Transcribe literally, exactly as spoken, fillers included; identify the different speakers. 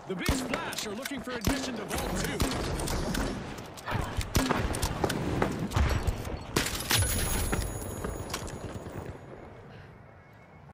Speaker 1: The Big Splash are looking for admission to Vault two.